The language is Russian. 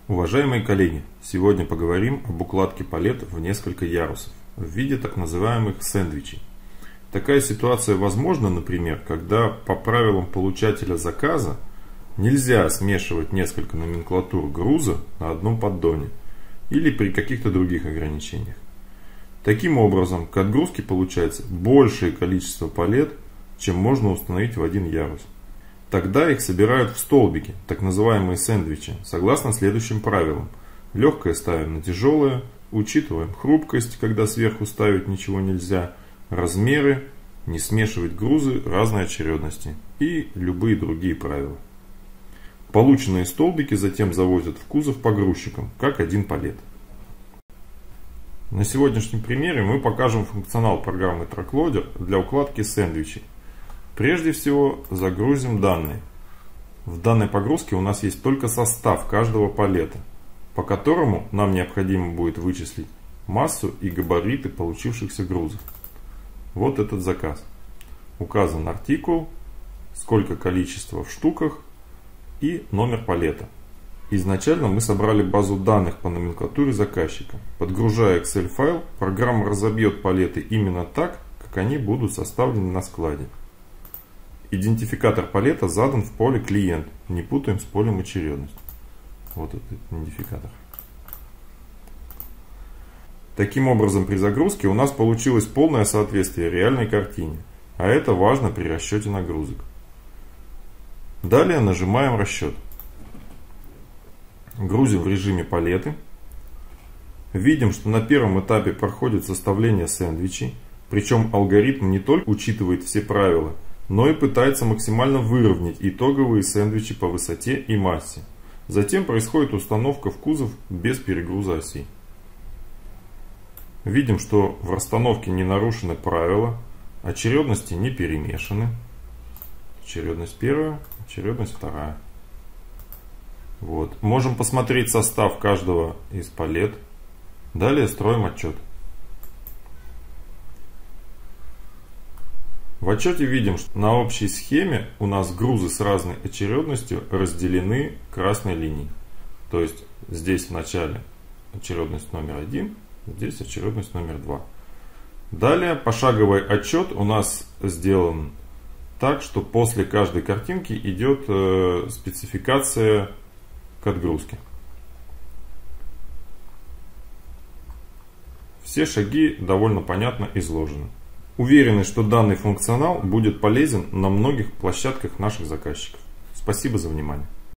Уважаемые коллеги, сегодня поговорим об укладке палет в несколько ярусов в виде так называемых сэндвичей. Такая ситуация возможна, например, когда по правилам получателя заказа нельзя смешивать несколько номенклатур груза на одном поддоне или при каких-то других ограничениях. Таким образом, к отгрузке получается большее количество палет, чем можно установить в один ярус. Тогда их собирают в столбики, так называемые сэндвичи, согласно следующим правилам. Легкое ставим на тяжелое, учитываем хрупкость, когда сверху ставить ничего нельзя, размеры, не смешивать грузы разной очередности и любые другие правила. Полученные столбики затем завозят в кузов погрузчикам, как один палет. На сегодняшнем примере мы покажем функционал программы TrackLoader для укладки сэндвичей. Прежде всего загрузим данные. В данной погрузке у нас есть только состав каждого палета, по которому нам необходимо будет вычислить массу и габариты получившихся грузов. Вот этот заказ. Указан артикул, сколько количества в штуках и номер палета. Изначально мы собрали базу данных по номенклатуре заказчика. Подгружая Excel файл, программа разобьет палеты именно так, как они будут составлены на складе. Идентификатор палета задан в поле «Клиент». Не путаем с полем «Очередность». Вот этот идентификатор. Таким образом, при загрузке у нас получилось полное соответствие реальной картине. А это важно при расчете нагрузок. Далее нажимаем «Расчет». Грузим в режиме палеты. Видим, что на первом этапе проходит составление сэндвичей. Причем алгоритм не только учитывает все правила, но и пытается максимально выровнять итоговые сэндвичи по высоте и массе. Затем происходит установка в кузов без перегруза осей. Видим, что в расстановке не нарушены правила, очередности не перемешаны. Очередность первая, очередность вторая. Вот. Можем посмотреть состав каждого из палет. Далее строим отчет. В отчете видим, что на общей схеме у нас грузы с разной очередностью разделены красной линией. То есть здесь в начале очередность номер 1, здесь очередность номер 2. Далее пошаговый отчет у нас сделан так, что после каждой картинки идет спецификация к отгрузке. Все шаги довольно понятно изложены. Уверены, что данный функционал будет полезен на многих площадках наших заказчиков. Спасибо за внимание.